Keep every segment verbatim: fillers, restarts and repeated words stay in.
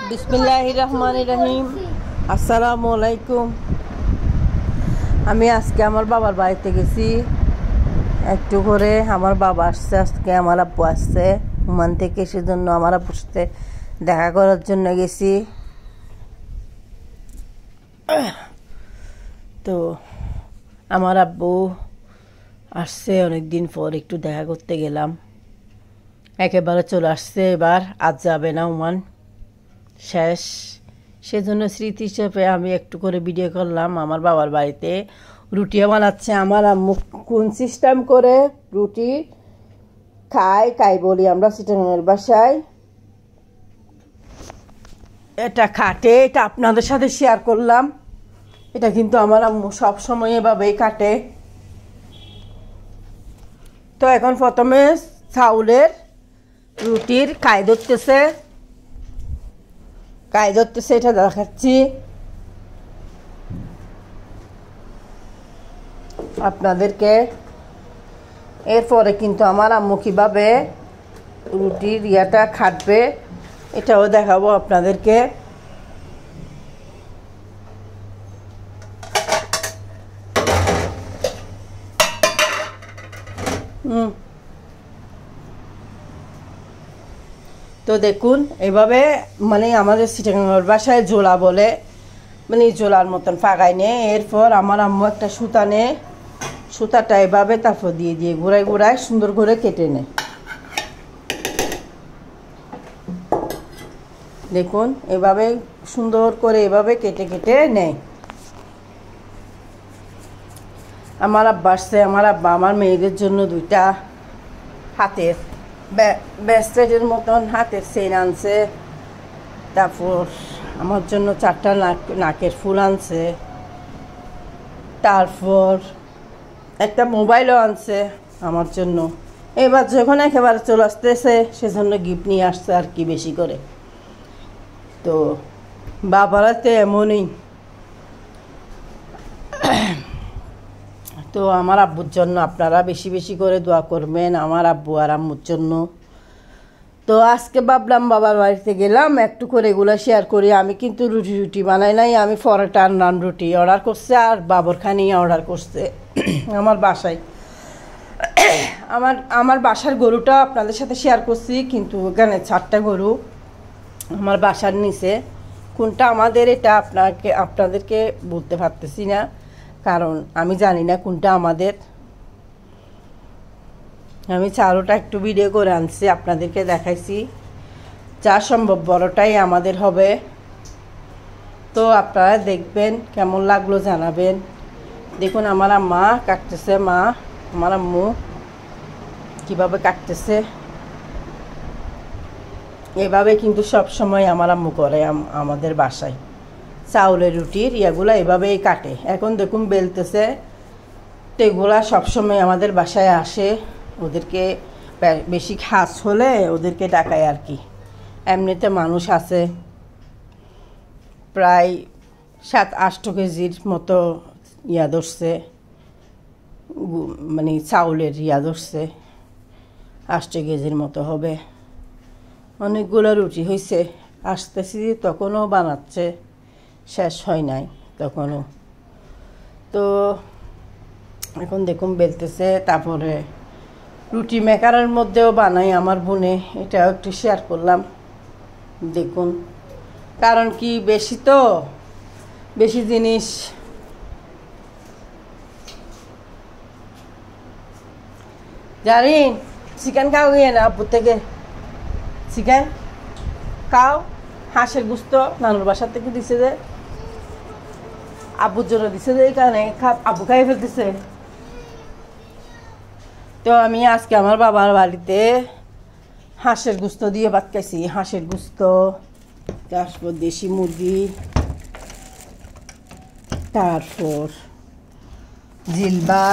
বিসমিল্লাহির রহমানির রহিম। আসসালামু আলাইকুম। আমি আজকে আমার বাবার বাড়িতে গেছি একটু করে। আমার বাবা আসছে আজকে, আমার আব্বু আসছে ওমান থেকে, সেজন্য আমার আব্বুর সাথে দেখা করার জন্য গেছি। তো আমার আব্বু আসছে অনেকদিন পর, একটু দেখা করতে গেলাম। একেবারে চলে আসছে, এবার আজ যাবে না ওমান, শেষ। সেজন্য স্মৃতি হিসেবে আমি একটু করে ভিডিও করলাম। আমার বাবার বাড়িতে রুটিও বানাচ্ছে আমার আম্মু। কোন সিস্টেম করে রুটি খাই খাই বলি আমরা চিটাগাংয়ের বাসায়, এটা কাটে, এটা আপনাদের সাথে শেয়ার করলাম। এটা কিন্তু আমার আম্মু সবসময় এভাবেই কাটে। তো এখন প্রথমে চাউলের রুটির কাই ধরতেছে, কাই ধরতেছে এটা দেখাচ্ছি আপনাদেরকে। এরপরে কিন্তু আমার আম্মু কীভাবে রুটির ইয়াটা খাটবে এটাও দেখাবো আপনাদেরকে। হুম তো দেখুন এভাবে, মানে আমাদের চিটাগাংয়ের বাসায় জোলা বলে, মানে জোলার মতন ফাঁকাই নে। এরপর আমার আম্মু একটা সুতা নে, সুতাটা এভাবে তারপর দিয়ে দিয়ে ঘুরায় ঘুরায় সুন্দর করে কেটে নেয়। দেখুন এভাবে সুন্দর করে এভাবে কেটে কেটে নেয়। আমার আব্বা আসছে, আমার আব্বা আমার মেয়েদের জন্য দুইটা হাতের ব্রেসলেটের মতন হাতের চেইন আনছে। তারপর আমার জন্য চারটা নাক নাকের ফুল আনছে। তারপর একটা মোবাইলও আনছে আমার জন্য। এবার যখন একেবারে চলে আসতেছে সেজন্য গিফট নিয়ে আসছে আর কি বেশি করে। তো বাবারা তো এমনই। তো আমার আব্বুর জন্য আপনারা বেশি বেশি করে দোয়া করবেন, আমার আব্বু আর আম্মুর জন্য। তো আজকে ভাবলাম বাবার বাড়িতে গেলাম একটু করে এগুলো শেয়ার করি। আমি কিন্তু রুটি রুটি বানাই নাই, আমি পরোটা আর নান রুটি অর্ডার করছে, আর বাবর খানি অর্ডার করছে আমার বাসায়। আমার আমার বাসার গরুটা আপনাদের সাথে শেয়ার করছি, কিন্তু ওখানে চারটা গরু আমার বাসার নিচে। কোনটা আমাদের এটা আপনাকে আপনাদেরকে বলতে পারতেছি না, কারণ আমি জানি না কোনটা আমাদের। আমি চারোটা একটু ভিডিও করে আনছি, আপনাদেরকে দেখাইছি। যা সম্ভব বড়টাই আমাদের হবে। তো আপনারা দেখবেন, কেমন লাগলো জানাবেন। দেখুন আমার মা কাটতেছে, মা আমার আম্মু কীভাবে কাটতেছে। এভাবে কিন্তু সব সময় আমার আম্মু করে আমাদের বাসায়। চাউলের রুটির ইয়াগুলা এভাবেই কাটে। এখন দেখুন বেলতেছে। তো এগুলা সবসময় আমাদের বাসায় আসে। ওদেরকে বেশি খাস হলে ওদেরকে ডাকায় আর কি। এমনিতে মানুষ আছে প্রায় সাত আষ্ট কেজির মতো ইয়া ধরছে, মানে চাউলের ইয়া ধরছে, আষ্ট কেজির মতো হবে। অনেকগুলো রুটি হয়েছে, আসতেছি তখনও বানাচ্ছে, শেষ হয় নাই তখনও। তো এখন দেখুন বেলতেছে। তারপরে রুটি মেকারের মধ্যেও বানাই আমার বোনে, এটাও একটু শেয়ার করলাম। দেখুন, কারণ কি বেশি তো বেশি জিনিস জানিন। চিকেন খাও গিয়ে না আব্বুর থেকে, চিকেন খাও। হাঁসের গুস্ত নানুর বাসার থেকে দিছে, যে আব্বুর জন্য দিছে, যে এই কারণে আব্বু খাই ফেলতেছে। তো আমি আজকে আমার বাবার বাড়িতে হাঁসের গুস্ত দিয়ে ভাত খাইছি। হাঁসের গুস্ত, তারপর দেশি মুরগি, তারপর জিলবা,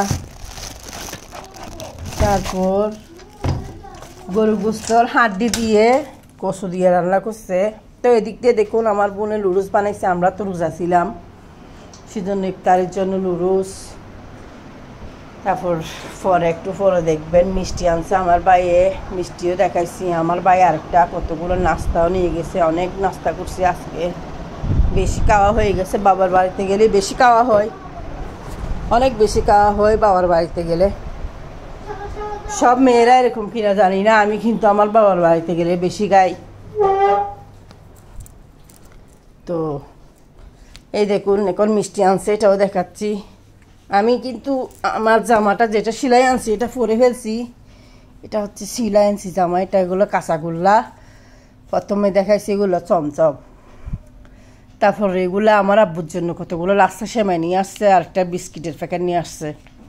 তারপর গরু গুস্তর হাড্ডি দিয়ে কচু দিয়ে রান্না করছে। তো এদিক দিয়ে দেখুন আমার বোনে লুরুস বানাইছে। আমরা তো রোজা ছিলাম, সেজন্য ইফতারের জন্য লুরুস। তারপর পরে একটু পরে দেখবেন মিষ্টি আনছে আমার ভাইয়ে, মিষ্টিও দেখাইছি। আমার ভাই আরেকটা কতগুলো নাস্তাও নিয়ে গেছে, অনেক নাস্তা করছি আজকে, বেশি খাওয়া হয়ে গেছে। বাবার বাড়িতে গেলে বেশি খাওয়া হয়, অনেক বেশি খাওয়া হয় বাবার বাড়িতে গেলে। সব মেয়েরা এরকম কিনা জানি না, আমি কিন্তু আমার বাবার বাড়িতে গেলে বেশি খাই। তো এই দেখুন এখন মিষ্টি আনছে, এটাও দেখাচ্ছি। আমি কিন্তু আমার জামাটা যেটা সেলাই আনছি এটা পরে ফেলছি, এটা হচ্ছে সেলাই আনছি জামা, এটা এগুলো কাঁচাগোল্লা। প্রথমে দেখাইছি এগুলো চমচম, তারপর এগুলো আমার আব্বুর জন্য কতগুলো লাচ্ছা সেমাই নিয়ে আসছে, আর একটা বিস্কিটের প্যাকেট নিয়ে আসছে।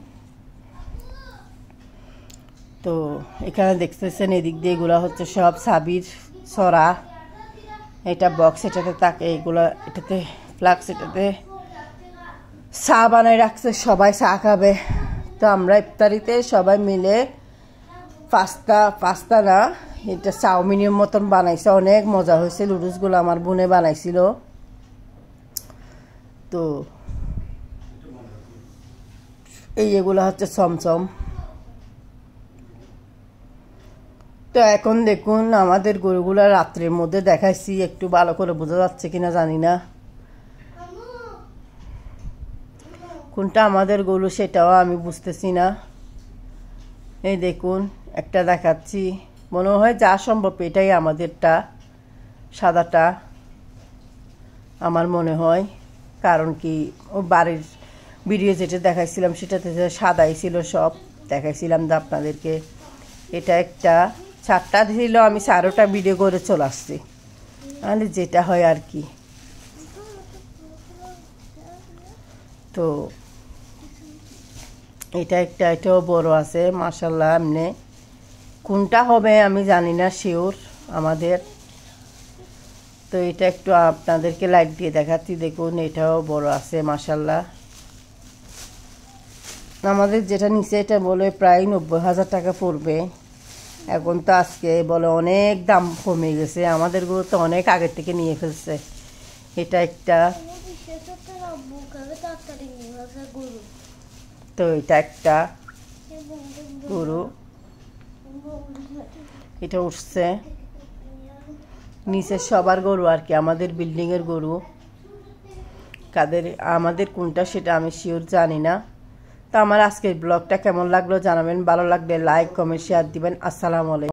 তো এখানে দেখতেছেন এদিক দিয়ে এগুলো হচ্ছে সব সাবির সরা, এটা বক্স, এটাতে তাকে এগুলো, এটাতে ফ্লাক্স, এটাতে চা বানাই রাখছে, সবাই চা খাবে। তো আমরা ইফতারিতে সবাই মিলে পাস্তা, পাস্তা না এটা চাউমিনের মতন বানাইছে, অনেক মজা হয়েছে। লুডুসগুলো আমার বোনে বানাইছিল। তো এই এগুলো হচ্ছে চমচম। তো এখন দেখুন আমাদের গরুগুলো রাত্রের মধ্যে দেখাইছি, একটু ভালো করে বোঝা যাচ্ছে কিনা জানি না কোনটা আমাদের গরু, সেটাও আমি বুঝতেছি না। এই দেখুন একটা দেখাচ্ছি, মনে হয় যা সম্ভব এটাই আমাদেরটা, সাদাটা আমার মনে হয়। কারণ কি ও বাড়ির ভিডিও যেটা দেখাইছিলাম সেটাতে সাদাই ছিল, সব দেখাইছিলাম তো আপনাদেরকে। এটা একটা চারটা ছিল, আমি চারোটা ভিডিও করে চলে আসছি, তাহলে যেটা হয় আর কি। তো এটা একটা, এটাও বড় আছে মাশাআল্লাহ। এমনি কোনটা হবে আমি জানি না শিওর আমাদের। তো এটা একটু আপনাদেরকে লাইট দিয়ে দেখাচ্ছি, দেখুন এটাও বড় আছে মাশাআল্লাহ। আমাদের যেটা নিচে এটা বলে প্রায় নব্বই হাজার টাকা পড়বে, এখন তো আজকে বলে অনেক দাম কমে গেছে, আমাদের গরু তো অনেক আগের থেকে নিয়ে ফেলছে। এটা একটা, তো এটা একটা গরু, এটা উঠছে নিচে সবার গরু আর কি, আমাদের বিল্ডিংয়ের গরু। কাদের আমাদের কোনটা সেটা আমি শিওর জানি না। তো আমার আজকের ব্লগটা কেমন লাগলো জানাবেন, ভালো লাগলে লাইক কমেন্ট শেয়ার দিবেন। আসসালামু আলাইকুম।